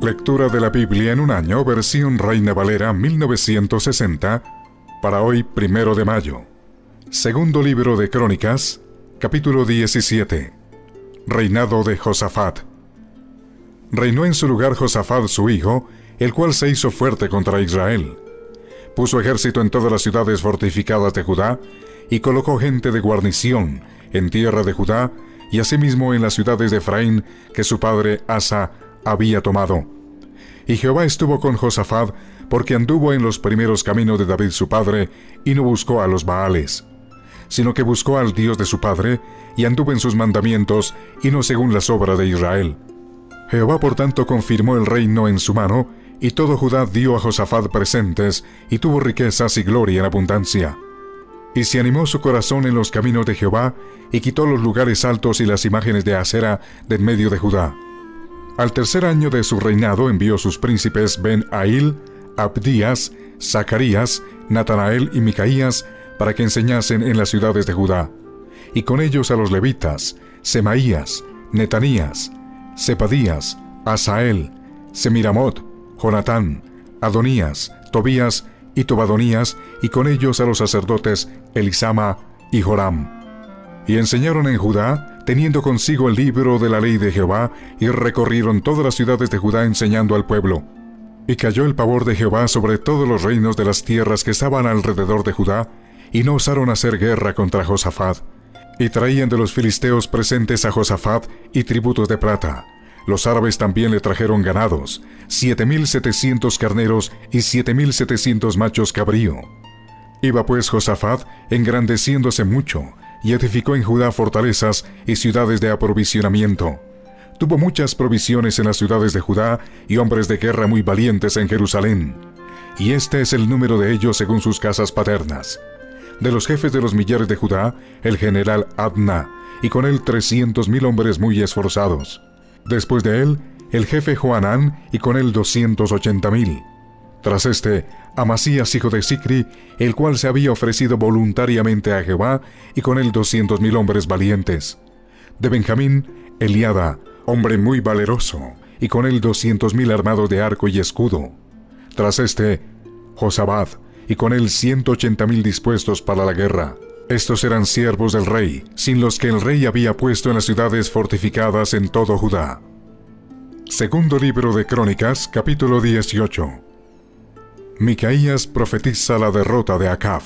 Lectura de la Biblia en un año, versión Reina Valera 1960, para hoy 1 de mayo. Segundo libro de Crónicas, capítulo 17. Reinado de Josafat. Reinó en su lugar Josafat su hijo, el cual se hizo fuerte contra Israel. Puso ejército en todas las ciudades fortificadas de Judá, y colocó gente de guarnición en tierra de Judá, y asimismo en las ciudades de Efraín, que su padre Asa había tomado. Y Jehová estuvo con Josafat, porque anduvo en los primeros caminos de David su padre, y no buscó a los Baales, sino que buscó al Dios de su padre, y anduvo en sus mandamientos, y no según las obras de Israel. Jehová por tanto confirmó el reino en su mano, y todo Judá dio a Josafat presentes, y tuvo riquezas y gloria en abundancia. Y se animó su corazón en los caminos de Jehová, y quitó los lugares altos y las imágenes de Asera de en medio de Judá. Al tercer año de su reinado envió sus príncipes Ben-Ail, Abdías, Zacarías, Natanael y Micaías para que enseñasen en las ciudades de Judá, y con ellos a los levitas, Semaías, Netanías, Zebadías, Asael, Semiramot, Jonatán, Adonías, Tobías y Tobadonías, y con ellos a los sacerdotes Elisama y Joram. Y enseñaron en Judá, teniendo consigo el libro de la ley de Jehová, y recorrieron todas las ciudades de Judá enseñando al pueblo. Y cayó el pavor de Jehová sobre todos los reinos de las tierras que estaban alrededor de Judá, y no osaron hacer guerra contra Josafat. Y traían de los filisteos presentes a Josafat y tributos de plata. Los árabes también le trajeron ganados, 7,700 carneros y 7,700 machos cabrío. Iba pues Josafat engrandeciéndose mucho, y edificó en Judá fortalezas y ciudades de aprovisionamiento. Tuvo muchas provisiones en las ciudades de Judá, y hombres de guerra muy valientes en Jerusalén. Y este es el número de ellos según sus casas paternas. De los jefes de los millares de Judá, el general Adna, y con él 300,000 hombres muy esforzados. Después de él, el jefe Joanán, y con él 280,000. Tras este, Amasías hijo de Sicri, el cual se había ofrecido voluntariamente a Jehová, y con él 200,000 hombres valientes. De Benjamín, Eliada, hombre muy valeroso, y con él 200,000 armados de arco y escudo. Tras este, Josabad, y con él 180,000 dispuestos para la guerra. Estos eran siervos del rey, sin los que el rey había puesto en las ciudades fortificadas en todo Judá. Segundo libro de Crónicas, capítulo 18. Micaías profetiza la derrota de Acab.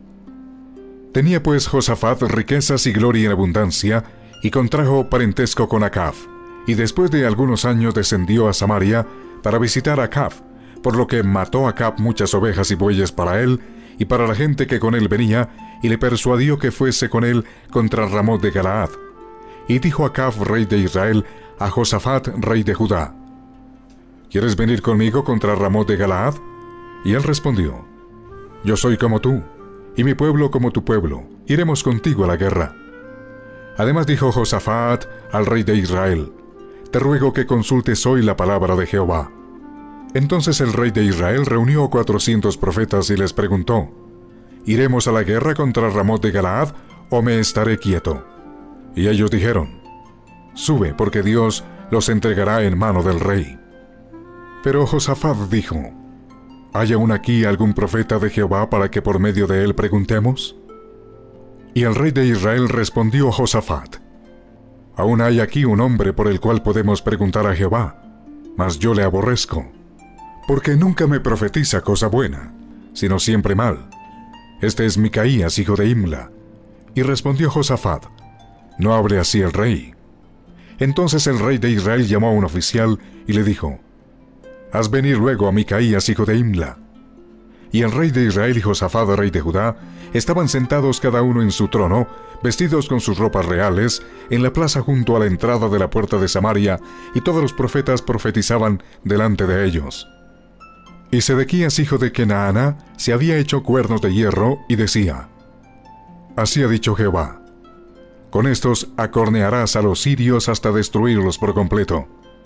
Tenía pues Josafat riquezas y gloria en abundancia, y contrajo parentesco con Acab, y después de algunos años descendió a Samaria para visitar a Acab, por lo que mató a Acab muchas ovejas y bueyes para él, y para la gente que con él venía, y le persuadió que fuese con él contra Ramot de Galaad. Y dijo Acab, rey de Israel, a Josafat, rey de Judá: ¿Quieres venir conmigo contra Ramot de Galaad? Y él respondió: Yo soy como tú, y mi pueblo como tu pueblo, iremos contigo a la guerra. Además dijo Josafat al rey de Israel: Te ruego que consultes hoy la palabra de Jehová. Entonces el rey de Israel reunió 400 profetas y les preguntó: ¿Iremos a la guerra contra Ramot de Galaad, o me estaré quieto? Y ellos dijeron: Sube, porque Dios los entregará en mano del rey. Pero Josafat dijo: ¿Hay aún aquí algún profeta de Jehová para que por medio de él preguntemos? Y el rey de Israel respondió a Josafat: Aún hay aquí un hombre por el cual podemos preguntar a Jehová, mas yo le aborrezco, porque nunca me profetiza cosa buena, sino siempre mal. Este es Micaías, hijo de Imla. Y respondió Josafat: No hable así el rey. Entonces el rey de Israel llamó a un oficial y le dijo: Haz venir luego a Micaías, hijo de Imla. Y el rey de Israel y Josafat, rey de Judá, estaban sentados cada uno en su trono, vestidos con sus ropas reales, en la plaza junto a la entrada de la puerta de Samaria, y todos los profetas profetizaban delante de ellos. Y Sedequías, hijo de Kenaana, se había hecho cuernos de hierro, y decía: Así ha dicho Jehová: Con estos acornearás a los sirios hasta destruirlos por completo.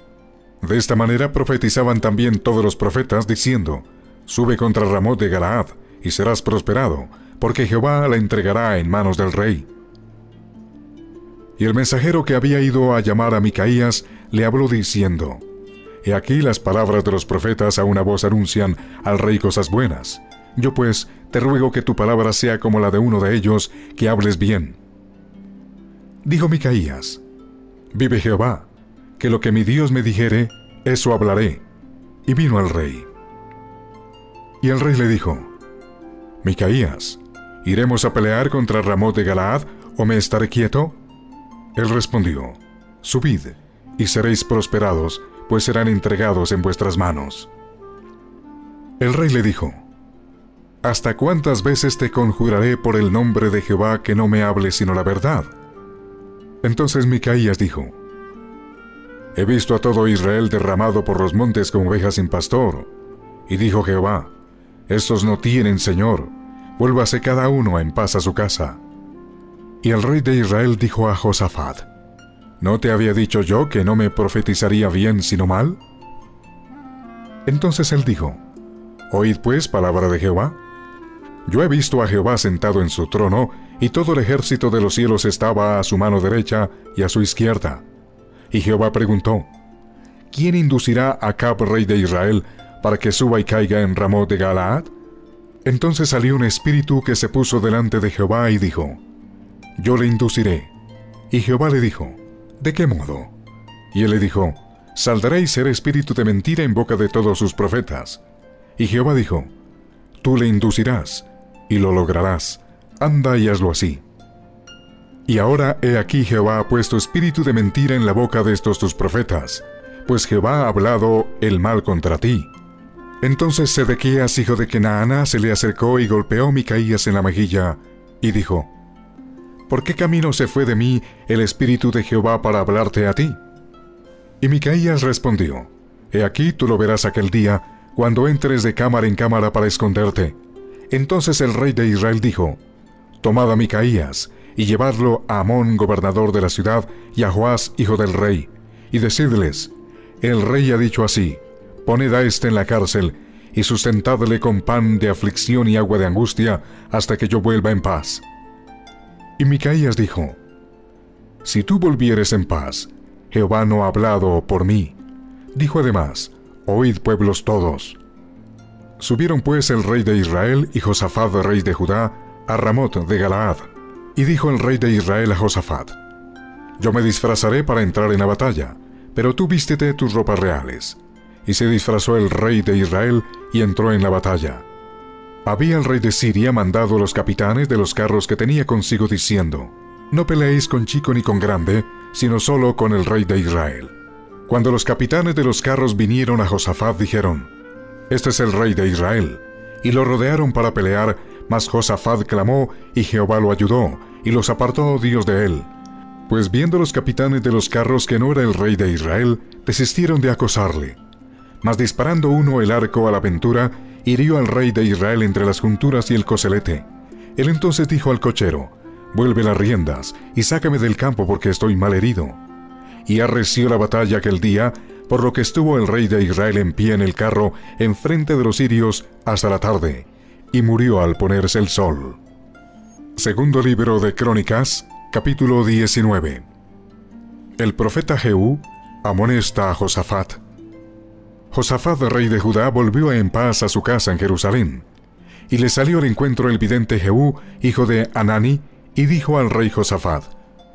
De esta manera profetizaban también todos los profetas, diciendo: Sube contra Ramot de Galaad, y serás prosperado, porque Jehová la entregará en manos del rey. Y el mensajero que había ido a llamar a Micaías le habló diciendo: He aquí las palabras de los profetas a una voz anuncian al rey cosas buenas. Yo pues te ruego que tu palabra sea como la de uno de ellos, que hables bien. Dijo Micaías: Vive Jehová, que lo que mi Dios me dijere, eso hablaré. Y vino al rey. Y el rey le dijo: Micaías, ¿iremos a pelear contra Ramot de Galaad, o me estaré quieto? Él respondió: Subid, y seréis prosperados, pues serán entregados en vuestras manos. El rey le dijo: ¿Hasta cuántas veces te conjuraré por el nombre de Jehová que no me hables sino la verdad? Entonces Micaías dijo: He visto a todo Israel derramado por los montes como ovejas sin pastor. Y dijo Jehová: Estos no tienen señor, vuélvase cada uno en paz a su casa. Y el rey de Israel dijo a Josafat: ¿No te había dicho yo que no me profetizaría bien sino mal? Entonces él dijo: Oíd pues palabra de Jehová. Yo he visto a Jehová sentado en su trono, y todo el ejército de los cielos estaba a su mano derecha y a su izquierda. Y Jehová preguntó: ¿Quién inducirá a Acab, rey de Israel, para que suba y caiga en Ramot de Galaad? Entonces salió un espíritu que se puso delante de Jehová y dijo: Yo le induciré. Y Jehová le dijo: ¿De qué modo? Y él le dijo: Saldrá y será espíritu de mentira en boca de todos sus profetas. Y Jehová dijo: Tú le inducirás, y lo lograrás. Anda y hazlo así. Y ahora he aquí Jehová ha puesto espíritu de mentira en la boca de estos tus profetas, pues Jehová ha hablado el mal contra ti. Entonces Sedequías, hijo de Kenaana, se le acercó y golpeó a Micaías en la mejilla, y dijo: ¿Por qué camino se fue de mí el espíritu de Jehová para hablarte a ti? Y Micaías respondió: He aquí tú lo verás aquel día, cuando entres de cámara en cámara para esconderte. Entonces el rey de Israel dijo: Tomad a Micaías, y llevadlo a Amón, gobernador de la ciudad, y a Joás, hijo del rey, y decidles: El rey ha dicho así: Poned a éste en la cárcel, y sustentadle con pan de aflicción y agua de angustia, hasta que yo vuelva en paz. Y Micaías dijo: Si tú volvieres en paz, Jehová no ha hablado por mí. Dijo además: Oíd, pueblos todos. Subieron pues el rey de Israel y Josafat, rey de Judá, a Ramot de Galaad. Y dijo el rey de Israel a Josafat: Yo me disfrazaré para entrar en la batalla, pero tú vístete tus ropas reales. Y se disfrazó el rey de Israel y entró en la batalla. Había el rey de Siria mandado a los capitanes de los carros que tenía consigo, diciendo: No peleéis con chico ni con grande, sino solo con el rey de Israel. Cuando los capitanes de los carros vinieron a Josafat, dijeron: Este es el rey de Israel. Y lo rodearon para pelear, mas Josafat clamó, y Jehová lo ayudó, y los apartó Dios de él. Pues viendo los capitanes de los carros que no era el rey de Israel, desistieron de acosarle. Mas disparando uno el arco a la aventura, hirió al rey de Israel entre las junturas y el coselete. Él entonces dijo al cochero: Vuelve las riendas, y sácame del campo, porque estoy mal herido. Y arreció la batalla aquel día, por lo que estuvo el rey de Israel en pie en el carro, enfrente de los sirios, hasta la tarde, y murió al ponerse el sol. Segundo libro de Crónicas, capítulo 19. El profeta Jehú amonesta a Josafat. Josafat, rey de Judá, volvió en paz a su casa en Jerusalén. Y le salió al encuentro el vidente Jehú, hijo de Hanani, y dijo al rey Josafat: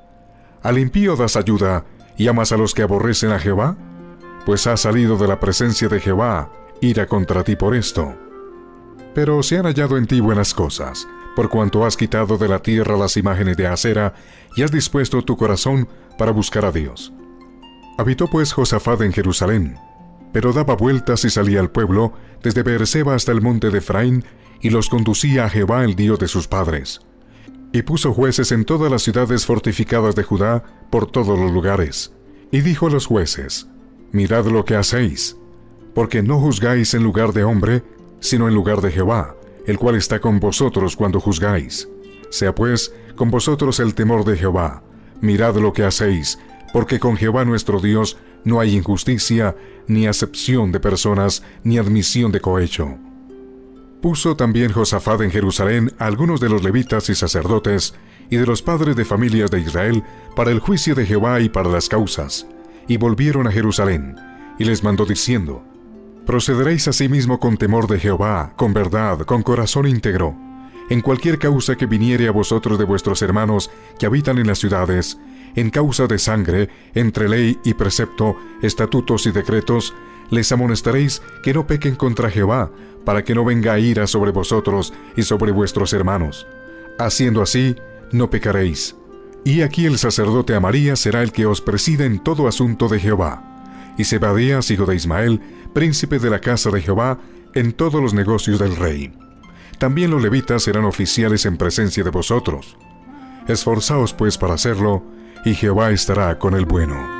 ¿Al impío das ayuda, y amas a los que aborrecen a Jehová? Pues ha salido de la presencia de Jehová ira contra ti por esto. Pero se han hallado en ti buenas cosas, por cuanto has quitado de la tierra las imágenes de acera, y has dispuesto tu corazón para buscar a Dios. Habitó pues Josafat en Jerusalén, pero daba vueltas y salía al pueblo, desde Beerseba hasta el monte de Efraín, y los conducía a Jehová, el Dios de sus padres. Y puso jueces en todas las ciudades fortificadas de Judá, por todos los lugares. Y dijo a los jueces: Mirad lo que hacéis, porque no juzgáis en lugar de hombre, sino en lugar de Jehová, el cual está con vosotros cuando juzgáis. Sea pues con vosotros el temor de Jehová. Mirad lo que hacéis, porque con Jehová nuestro Dios no hay injusticia, ni acepción de personas, ni admisión de cohecho. Puso también Josafat en Jerusalén a algunos de los levitas y sacerdotes, y de los padres de familias de Israel, para el juicio de Jehová y para las causas. Y volvieron a Jerusalén, y les mandó diciendo: procederéis asimismo con temor de Jehová, con verdad, con corazón íntegro, en cualquier causa que viniere a vosotros de vuestros hermanos que habitan en las ciudades, en causa de sangre, entre ley y precepto, estatutos y decretos, les amonestaréis que no pequen contra Jehová, para que no venga ira sobre vosotros y sobre vuestros hermanos. Haciendo así, no pecaréis. Y aquí el sacerdote Amarías será el que os presida en todo asunto de Jehová, y Zebadías, hijo de Ismael, príncipe de la casa de Jehová, en todos los negocios del rey. También los levitas serán oficiales en presencia de vosotros. Esforzaos pues para hacerlo, y Jehová estará con el bueno.